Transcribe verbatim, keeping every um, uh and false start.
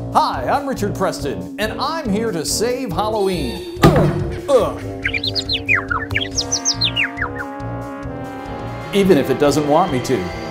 Hi, I'm Richard Preston, and I'm here to save Halloween. Ugh, ugh. Even if it doesn't want me to.